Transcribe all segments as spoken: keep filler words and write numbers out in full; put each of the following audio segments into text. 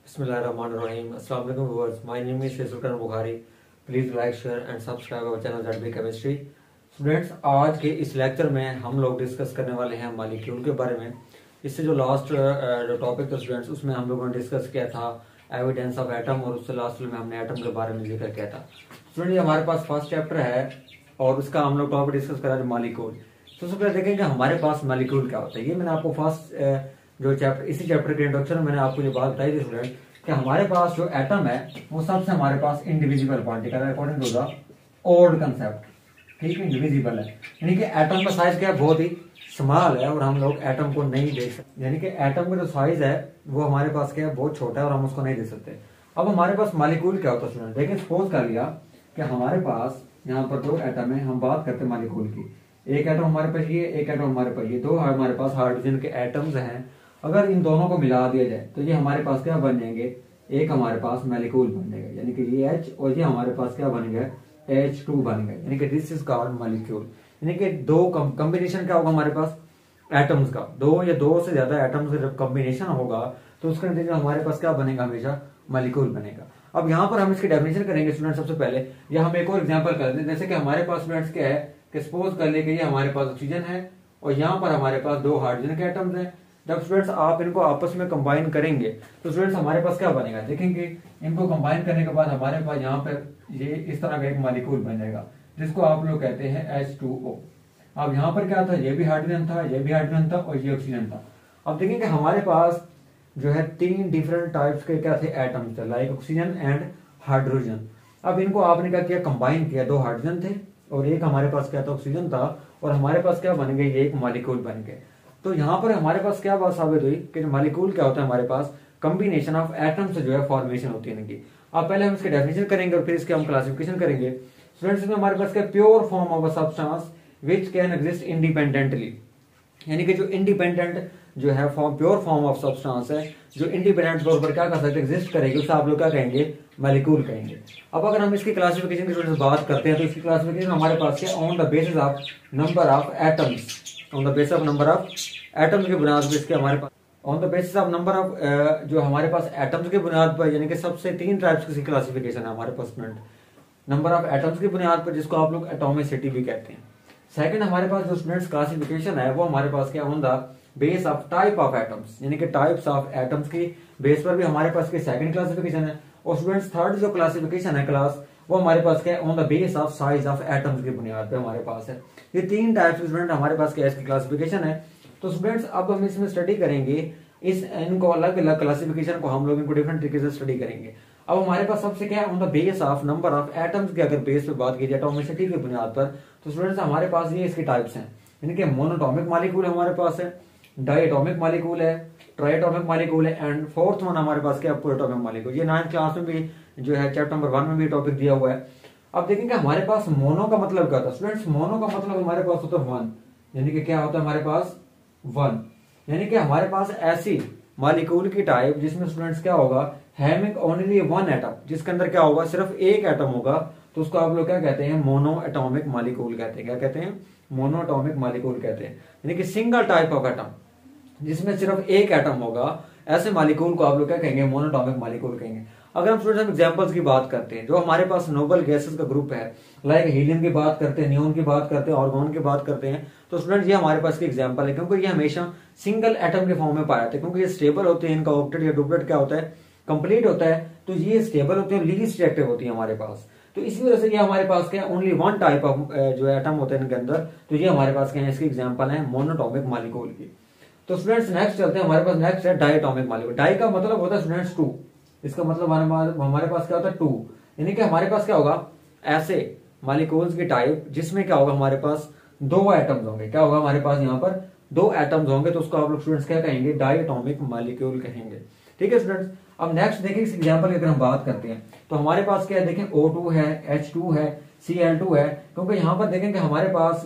Bismillahirrahmanirrahim. Assalamu alaikum viewers. My name is Sultan Bukhari. Please like, share and subscribe our channel Z B Chemistry. Students, आज के इस lecture में हम लोग discuss करने वाले हैं मॉलिक्यूल के बारे में। इससे जो लास्ट जो टॉपिक था स्टूडेंट्स, उसमें हम लोगों ने डिस्कस किया था एविडेंस ऑफ एटम, और उससे लास्ट में हमने एटम के बारे में जिक्र किया था। स्टूडेंट, ये हमारे पास फर्स्ट चैप्टर है और उसका हम लोग टॉपिक डिस्कस करा मॉलिक्यूल। तो सबसे पहले देखेंगे हमारे पास मॉलिक्यूल क्या होता है। ये मैंने आपको फर्स्ट जो चैप्टर इसी चैप्टर के इंट्रोडक्शन में मैंने आपको ये बात बताई थी स्टूडेंट कि हमारे पास जो एटम है वो सबसे हमारे पास इंडिविजुअल क्वांटिटी का according to the old concept, ठीक है, इंडिविजिबल है। यानी कि एटम का साइज क्या है, बहुत ही स्मॉल है और हम लोग एटम को नहीं देख सकते। यानी कि एटम का जो साइज है वो हमारे पास क्या है, बहुत छोटा है और हम उसको नहीं देख सकते। अब हमारे पास मॉलिक्यूल क्या होता है स्टूडेंट, देखिए सपोज कर लिया कि हमारे पास यहाँ पर दो एटम है, हम बात करते हैं मॉलिक्यूल की। एक एटम हमारे पास ये, एक एटम हमारे पास ये, दो हमारे पास हाइड्रोजन के एटम्स हैं। अगर इन दोनों को मिला दिया जाए तो ये हमारे पास क्या बन जाएंगे, एक हमारे पास मॉलिक्यूल बन जाएगा। यानी कि ये H और ये हमारे पास क्या बनेगा, एच टू बनेगा। यानी कि दिस इज कॉल्ड मॉलिक्यूल। यानी कि दो कॉम्बिनेशन क्या होगा हमारे पास एटम्स का, दो या दो से ज्यादा एटम्स का जब कॉम्बिनेशन होगा तो उसका नतीजा हमारे पास क्या बनेगा, हमेशा मॉलिक्यूल बनेगा। अब यहाँ पर हम इसकी डेफिनेशन करेंगे स्टूडेंट। सबसे पहले या हम एक और एग्जांपल कर दें, जैसे कि हमारे पास स्टूडेंट्स क्या है कि सपोज कर ले कि ये हमारे पास ऑक्सीजन है और यहाँ पर हमारे पास दो हाइड्रोजन के एटम्स हैं। जब स्टूडेंट्स आप इनको आपस में कंबाइन करेंगे तो स्टूडेंट्स हमारे पास क्या बनेगा, देखेंगे इनको कंबाइन करने के बाद हमारे पास यहाँ पर ये इस तरह का एक मॉलिक्यूल बन जाएगा जिसको आप लोग कहते हैं एच टू ओ। अब यहाँ पर क्या था, ये भी हाइड्रोजन था, ये भी हाइड्रोजन था और ये ऑक्सीजन था। अब देखेंगे हमारे पास जो है तीन डिफरेंट टाइप्स के क्या थे, एटम्स थे, लाइक ऑक्सीजन एंड हाइड्रोजन। अब इनको आपने क्या किया, कंबाइन किया, दो हाइड्रोजन थे और एक हमारे पास क्या था, ऑक्सीजन था, और हमारे पास क्या बन गए, ये एक मॉलिक्यूल बन गए। तो यहाँ पर हमारे पास क्या बात साबित हुई कि मॉलिक्यूल क्या होता है, हमारे पास कॉम्बिनेशन ऑफ एटम्स से जो है फॉर्मेशन होती है इनकी। अब पहले हम इसके डेफिनेशन करेंगे और फिर इसके हम क्लासिफिकेशन करेंगे। स्टूडेंट्स, इसमें हमारे पास क्या, pure form of a substance which can exist independently. यानी कि जो इंडिपेंडेंट जो है form, pure form of substance है जो इंडिपेंडेंट तौर पर क्या कर सकते, एग्जिस्ट करेगी, उसे आप लोग क्या कहेंगे, मॉलिक्यूल कहेंगे। अब अगर हम इसकी क्लासिफिकेशन की स्टूडेंट्स बात करते हैं तो इसकी क्लासिफिकेशन हमारे पास क्या, on the basis of number of atoms, on the basis of number of atoms की बुनियाद पर इसके हमारे पास on the basis of number of जो हमारे पास एटम्स की बुनियाद पर, यानी कि सबसे तीन टाइप्स की क्लासिफिकेशन है हमारे पास स्टूडेंट, नंबर ऑफ एटम्स की बुनियाद पर, जिसको आप लोग एटॉमिसिटी भी कहते हैं। सेकंड हमारे पास जो स्टूडेंट्स क्लासिफिकेशन है वो हमारे पास क्या, on the base of type of atoms, यानी कि टाइप्स ऑफ एटम्स की बेस पर भी हमारे पास की सेकंड क्लासिफिकेशन है। और स्टूडेंट्स थर्ड जो क्लासिफिकेशन है क्लास, वो हमारे पास क्या है, on the base of size of atoms की बुनियाद पे हमारे पास है। ये तीन टाइप्स स्टूडेंट हमारे पास क्या इसकी क्लासिफिकेशन है। तो स्टूडेंट्स अब हम इसमें स्टडी करेंगे इस इनको अलग अलग क्लासिफिकेशन को, हम लोग इनको डिफरेंट तरीके से स्टडी करेंगे। अब हमारे पास सबसे क्या है, on the base of number of atoms की अगर बेस पे बात की जाए एटॉमिसिटी की बुनियाद पर, तो स्टूडेंट्स हमारे पास ये इसके टाइप्स हैं। यानी कि मोनोटॉमिक मॉलिक्यूल हमारे पास है, डायटोमिक मॉलिक्यूल है, ट्राइटोमिक मॉलिक्यूल है, एंड फोर्थ वन हमारे पास क्या, प्रोटोमिक मॉलिक्यूल। ये नाइन्थ क्लास में भी जो है चैप्टर नंबर वन में भी टॉपिक दिया हुआ है। अब देखेंगे हमारे पास मोनो का मतलब क्या होता है स्टूडेंट्स, मोनो का मतलब हमारे पास होता है वन। यानी कि क्या होता है हमारे पास, वन। यानी कि हमारे पास ऐसी मॉलिक्यूल की टाइप जिसमें स्टूडेंट्स क्या होगा, हैविंग ओनली वन एटम, जिसके अंदर क्या होगा, सिर्फ एक एटम होगा, तो उसको आप लोग क्या कहते हैं, मोनो एटॉमिक मॉलिक्यूल कहते हैं। क्या कहते हैं, मोनो एटॉमिक मॉलिक्यूल कहते हैं। यानी कि सिंगल टाइप ऑफ एटम जिसमें सिर्फ एक एटम होगा, ऐसे मॉलिक्यूल को आप लोग क्या कहेंगे, मोनोटॉमिक मॉलिक्यूल कहेंगे। अगर हम स्टूडेंट्स एग्जांपल्स की बात करते हैं, जो हमारे पास नोबल गैसेस का ग्रुप है, लाइक हीलियम की बात करते हैं, नियोन की बात करते हैं, आर्गोन की बात करते हैं, तो स्टूडेंट्स ये हमारे पास की एग्जांपल है, क्योंकि ये हमेशा सिंगल एटम के फॉर्म में पाए जाते हैं, क्योंकि ये स्टेबल होते हैं, इनका ऑक्टेट या डुप्लेट क्या होता है, कंप्लीट होता है, तो ये स्टेबल होते हैं, लीस्ट रिएक्टिव होती है हमारे पास। तो इसी वजह से ये हमारे पास क्या, ओनली वन टाइप ऑफ जो एटम होते हैं इनके अंदर, तो ये हमारे पास क्या है, इसकी एग्जाम्पल है मोनोटॉमिक मॉलिक्यूल की। तो स्टूडेंट्स नेक्स्ट चलते हैं, हमारे पास नेक्स्ट है डायटोमिक मॉलिक्यूल। डाई का मतलब होता है स्टूडेंट्स टू, इसका मतलब हमारे पास क्या होता है, टू। यानी कि हमारे पास क्या होगा, ऐसे मॉलिक्यूल्स की टाइप जिसमें क्या होगा, हमारे पास दो एटम्स होंगे। क्या होगा हमारे पास यहाँ पर, दो एटम्स होंगे, तो उसको आप लोग स्टूडेंट्स क्या कहेंगे, डायटोमिक मॉलिक्यूल कहेंगे। ठीक है स्टूडेंट्स। अब नेक्स्ट देखिए इस एग्जांपल की अगर हम बात करते हैं तो हमारे पास क्या है, देखें ओ टू है, एच टू है, सी एल टू है, क्योंकि यहाँ पर देखेंगे हमारे पास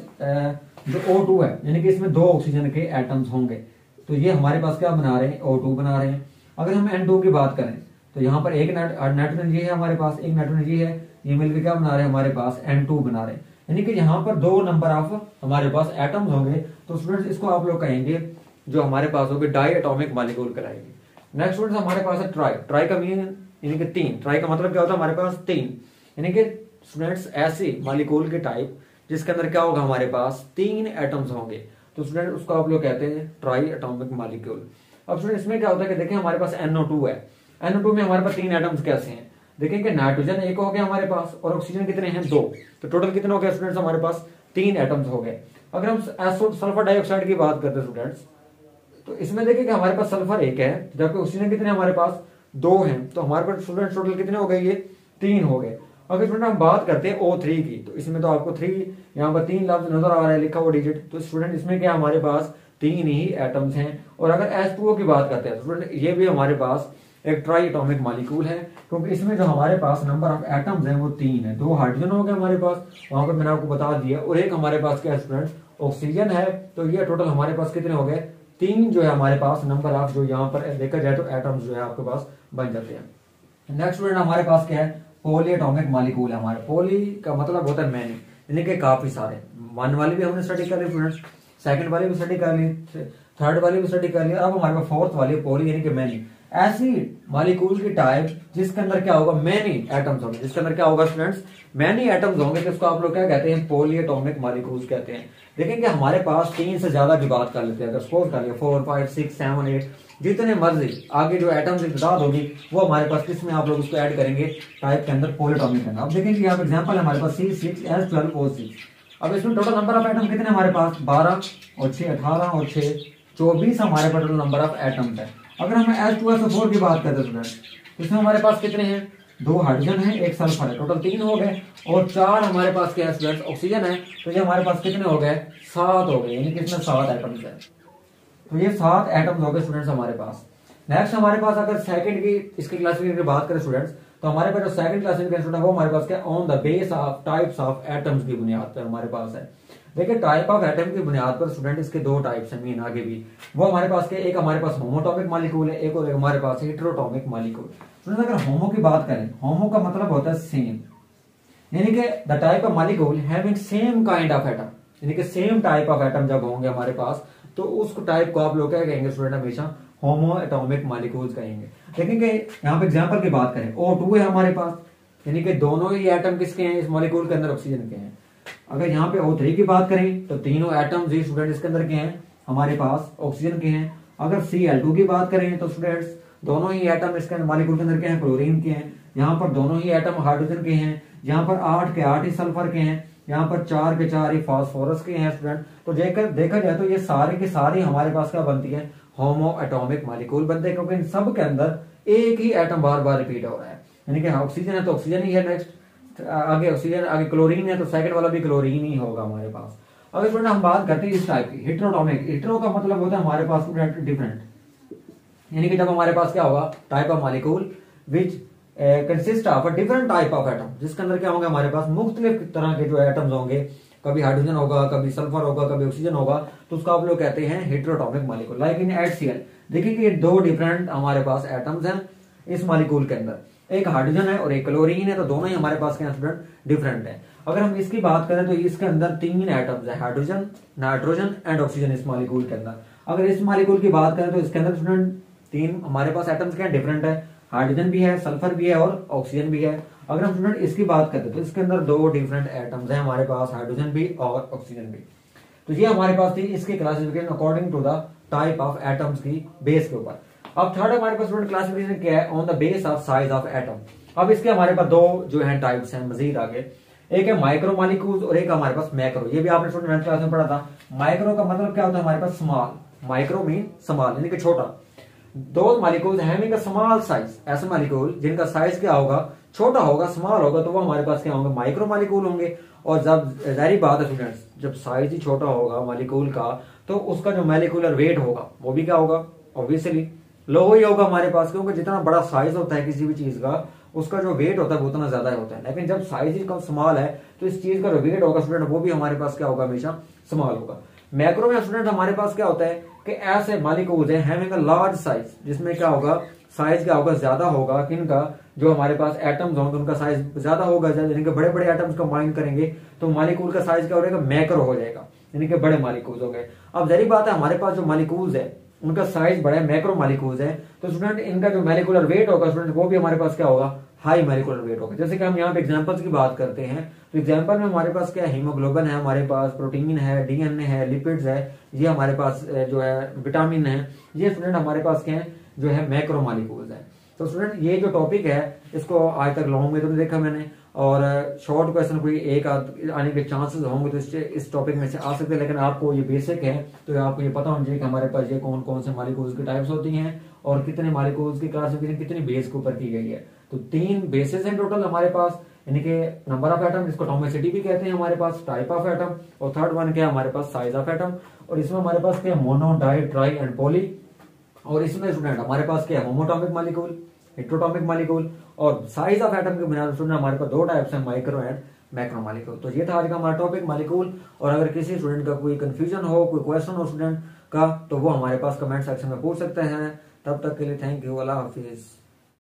जो ओ टू है यानी कि इसमें दो ऑक्सीजन के एटम्स होंगे, तो ये हमारे पास क्या बना रहे हैं, ओ टू बना रहे हैं। अगर हम एन टू की बात करें तो यहाँ पर एक नाइट्रोजन ये है हमारे पास, एक नाइट्रोजन ये है, ये मिलकर क्या बना रहे हैं, हमारे पास एन टू बना रहे हैं। यानी कि यहाँ पर दो नंबर ऑफ हमारे पास एटम्स होंगे, तो स्टूडेंट्स इसको आप लोग कहेंगे जो हमारे पास होगी डाई एटॉमिक मॉलिक्यूल कराएगी। नेक्स्ट स्टूडेंट्स हमारे पास है ट्राई। ट्राई का मीनिंग यानी कि तीन। ट्राई का मतलब क्या होता है, हमारे पास तीन, यानी कि स्टूडेंट्स ऐसी मॉलिक्यूल के टाइप जिसके अंदर क्या होगा, हमारे पास तीन एटम्स होंगे, तो स्टूडेंट उसको आप लोग कहते हैं ट्राई एटॉमिक मॉलिक्यूल। अब स्टूडेंट इसमें क्या होता है कि देखिए हमारे पास एन ओ टू है, एन ओ टू में हमारे पास तीन एटम्स कैसे हैं, देखेंगे नाइट्रोजन एक हो गया हमारे पास और ऑक्सीजन कितने हैं, दो, तो टोटल कितने हो गए स्टूडेंट्स, हमारे पास तीन एटम्स हो गए। अगर हम सल्फर डाइऑक्साइड की बात करते हैं स्टूडेंट्स, तो इसमें देखिए कि हमारे पास सल्फर एक है, जबकि ऑक्सीजन कितने हमारे पास दो हैं, तो हमारे पास स्टूडेंट टोटल कितने हो गए, ये तीन हो गए। अगर स्टूडेंट हम बात करते हैं ओ थ्री की, तो इसमें तो आपको थ्री यहाँ पर तीन लफ्ज नजर आ रहा है लिखा हुआ डिजिट, तो स्टूडेंट इसमें क्या हमारे पास तीन ही एटम्स हैं। और अगर एच टू ओ की बात करते हैं स्टूडेंट, ये भी हमारे पास एक ट्राई एटॉमिक मॉलिक्यूल है, क्योंकि इसमें जो हमारे पास नंबर ऑफ एटम्स हैं वो तीन है। दो हाइड्रोजन हो गए हमारे पास, वहां पर मैंने आपको बता दिया, और एक हमारे पास क्या है स्टूडेंट, ऑक्सीजन है। तो ये टोटल हमारे पास कितने हो गए, तीन जो है हमारे पास नंबर ऑफ, जो यहाँ पर देखा जाए तो एटम्स जो है आपके पास बन जाते हैं। नेक्स्ट स्टूडेंट हमारे पास क्या है, पॉली एटॉमिक मॉलिक्यूल है। हमारे पॉली का मतलब होता है मैनी, यानी कि काफी सारे। वन वाली भी हमने स्टडी कर ली स्टूडेंट्स, सेकंड वाली भी स्टडी कर ली, थर्ड वाली भी स्टडी कर ली, अब हमारे पास फोर्थ वाली पॉली यानी कि मैनी, ऐसी मॉलिक्यूल की टाइप जिसके अंदर क्या होगा, मैनी एटम्स होंगे, जिसके अंदर क्या होगा स्टूडेंट्स, मैनी एटम्स होंगे, तो इसको आप लोग क्या कहते हैं, पॉली एटॉमिक मॉलिक्यूल्स कहते हैं। देखेंगे हमारे पास तीन से ज्यादा की बात कर लेते हैं, अगर सपोज कर लिया four five six seven eight, जितने मर्जी आगे जो एटम्स की तादाद होगी वो हमारे पास किसमें आप लोग उसको ऐड करेंगे, टाइप के अंदर, पॉली एटॉमिक के अंदर। अब देखेंगे यहाँ पे एग्जांपल है हमारे पास C six S twelve O six. अब इसमें टोटल नंबर ऑफ एटम कितने हमारे पास, बारह और छह अठारह और छह चौबीस हमारे पास टोटल नंबर ऑफ एटम्स है। अगर हम H two S O four की बात करते हैं तो इसमें हमारे पास कितने हैं, दो हाइड्रोजन है एक सल्फर है, टोटल तीन हो गए, और चार हमारे पास क्या है ऑक्सीजन है, तो ये हमारे पास कितने हो गए, सात हो गए, यानी कि इसमें सात एटम्स है। तो ये सात एटम्स हो गए स्टूडेंट्स हमारे पास। नेक्स्ट हमारे पास अगर सेकंड की इसकी क्लासिफिकेशन की बात करें स्टूडेंट्स, तो हमारे पास जो सेकंड क्लासिफिकेशन है वो हमारे पास क्या, on the base of types of atoms की बुनियाद पर हमारे पास है। देखिए टाइप ऑफ एटम की बुनियाद पर स्टूडेंट इसके दो टाइप्स हैं मीन आगे भी, वो हमारे पास के एक हमारे पास होमोटॉमिक मॉलिक्यूल है, एक और एक हमारे पास हेटेरोटॉमिक मॉलिक्यूल। स्टूडेंट अगर होमो की बात करें, होमो का मतलब होता है सेम, यानी कि the type of molecule having same kind of atom, यानी कि सेम टाइप ऑफ एटम जब होंगे हमारे पास, तो उस टाइप को आप लोग क्या कहेंगे स्टूडेंट, हमेशा होमो एटॉमिक मॉलिक्यूल्स कहेंगे। देखेंगे यहाँ पे एग्जांपल की बात करें, ओ टू है हमारे पास, यानी कि दोनों ही एटम किसके हैं, इस मॉलिक्यूल के अंदर ऑक्सीजन के हैं। अगर यहाँ पे ओ थ्री की बात करें तो तीनों एटम्स ही स्टूडेंट इसके अंदर के हैं, हमारे पास ऑक्सीजन के हैं। अगर सी एल टू की बात करें तो स्टूडेंट्स दोनों ही एटम इसके अंदर मॉलिक्यूल के अंदर के हैं, क्लोरीन के हैं। यहाँ पर दोनों ही एटम हाइड्रोजन के हैं, यहाँ पर आठ के आठ ही सल्फर के हैं, यहाँ पर चार के चार ही फास्फोरस के हैं स्टूडेंट। तो देखकर देखा जाए तो ये सारे के सारे हमारे पास क्या बनती है, होमो एटॉमिक मॉलिक्यूल बनते हैं, क्योंकि इन सब के अंदर एक ही एटम बार बार रिपीट हो रहा है, यानी कि ऑक्सीजन है तो ऑक्सीजन ही है, नेक्स्ट आगे ऑक्सीजन, आगे क्लोरीन है तो सेकंड वाला भी क्लोरीन ही होगा हमारे पास। अगर स्टूडेंट हम बात करते हैं इस टाइप की हेटेरोटॉमिक, हेटेरो का मतलब होता है हमारे पास डिफरेंट, यानी कि जब हमारे पास क्या होगा, type of molecule which consist of a different type of atom, जिसके अंदर क्या होंगे हमारे पास मुख्तलिफ तरह के जो एटम्स होंगे, कभी हाइड्रोजन होगा, कभी सल्फर होगा, कभी ऑक्सीजन होगा, तो उसको आप लोग कहते हैं heteroatomic molecule. Like in H C L देखिए कि दो डिफरेंट हमारे पास एटम्स हैं इस मॉलिक्यूल के अंदर, एक हाइड्रोजन है और एक क्लोरीन है, तो दोनों ही हमारे पास क्या स्टूडेंट डिफरेंट है। अगर हम इसकी बात करें तो इसके अंदर तीन एटम्स है, हाइड्रोजन, नाइट्रोजन एंड ऑक्सीजन इस मॉलिक्यूल के अंदर। अगर इस मॉलिक्यूल की बात करें तो इसके अंदर स्टूडेंट तीन हमारे पास एटम्स क्या डिफरेंट है, हाइड्रोजन भी है, सल्फर भी है और ऑक्सीजन भी है। अगर हम स्टूडेंट इसकी बात करते हैं तो इसके अंदर दो डिफरेंट एटम्स हैं हमारे पास, हाइड्रोजन भी और ऑक्सीजन भी। तो ये हमारे पास थी इसकी classification according to the type of atoms की बेस के ऊपर। अब थर्ड हमारे पास स्टूडेंट क्लासिफिकेशन क्या है, on the base of size of atom. अब इसके हमारे पास दो जो है टाइप्स हैं मजीद आगे, एक है माइक्रो मॉलिक्यूल्स और एक हमारे पास मैक्रो। ये भी आपने स्टूडेंट नाइन्थ क्लास में पढ़ा था। माइक्रो का मतलब क्या होता है हमारे पास स्मॉल, माइक्रो मीन स्मॉल यानी कि छोटा। दो molecules having a small size, ऐसे मॉलिक्यूल जिनका साइज क्या होगा, छोटा होगा, स्मॉल होगा, तो वो हमारे पास क्या होंगे, माइक्रो मॉलिक्यूल होंगे। और जब जाहिर बात है स्टूडेंट्स, जब साइज ही छोटा होगा मॉलिक्यूल का, तो उसका जो मॉलिक्यूलर वेट होगा वो भी क्या होगा, ऑब्वियसली लो ही होगा हमारे पास, क्योंकि जितना बड़ा साइज होता है किसी भी चीज का, उसका जो वेट होता है वो उतना ज्यादा होता है। लेकिन जब साइज ही कम स्मॉल है तो इस चीज का जो वेट होगा स्टूडेंट वो भी हमारे पास क्या होगा, हमेशा स्मॉल होगा। मैक्रो में स्टूडेंट हमारे पास क्या होता है कि ऐसे मॉलिक्यूल्स हैं हैविंग अ लार्ज साइज, जिसमें क्या होगा, साइज क्या होगा, ज्यादा होगा। किनका, जो हमारे पास एटम्स होंगे उनका साइज ज्यादा होगा, यानी कि बड़े बड़े एटम्स कंबाइन करेंगे तो मॉलिक्यूल का साइज क्या हो जाएगा, मैक्रो हो जाएगा, यानी कि बड़े मॉलिक्यूल्स हो गए। अब जहरी बात है हमारे पास जो मॉलिक्यूल्स है उनका साइज बड़ा है, मैक्रो मॉलिक्यूल्स है, तो स्टूडेंट इनका जो मॉलिक्यूलर वेट होगा स्टूडेंट वो भी हमारे पास क्या होगा, हाई मॉलिक्यूलर वेट होगा। जैसे कि हम यहाँ पे एग्जांपल्स की बात करते हैं, तो एग्जांपल में हमारे पास क्या है, हीमोग्लोबिन है, हमारे पास प्रोटीन है, डीएनए है, लिपिड्स है, ये हमारे पास जो है विटामिन है, ये स्टूडेंट हमारे पास क्या है, जो है मैक्रो मॉलिक्यूल्स है। तो स्टूडेंट ये जो टॉपिक है इसको आज तक लॉन्ग में तो देखा मैंने, और शॉर्ट क्वेश्चन कोई एक आने के चांसेस होंगे तो इस, इस टॉपिक में से आ सकते हैं, लेकिन आपको ये बेसिक है तो आपको ये पता होना चाहिए कि हमारे पास ये कौन कौन से मॉलिक्यूल्स की टाइप्स होती हैं और कितने मॉलिक्यूल्स की क्लासिफिकेशन कितनी बेस के ऊपर की गई है। तो तीन बेसिस हैं टोटल हमारे पास, यानी कि नंबर ऑफ एटम, जिसको एटॉमिसिटी भी कहते हैं हमारे पास, टाइप ऑफ एटम, और थर्ड वन क्या है हमारे पास, साइज ऑफ एटम। और इसमें हमारे पास क्या है, mono, di, tri and poly. और इसमें स्टूडेंट हमारे पास क्या है, होमोटॉमिक मॉलिक्यूल, हेट्रोटॉमिक मॉलिक्यूल, और साइज ऑफ एटम के बिना स्टूडेंट हमारे पास दो टाइप्स हैं, माइक्रो एंड मैक्रो मॉलिक्यूल। तो ये था आज का हमारा टॉपिक मॉलिक्यूल। और अगर किसी स्टूडेंट का कोई कंफ्यूजन हो, कोई क्वेश्चन हो स्टूडेंट का, तो वो हमारे पास कमेंट सेक्शन में पूछ सकते हैं। तब तक के लिए थैंक यू, अल्लाह हाफिज।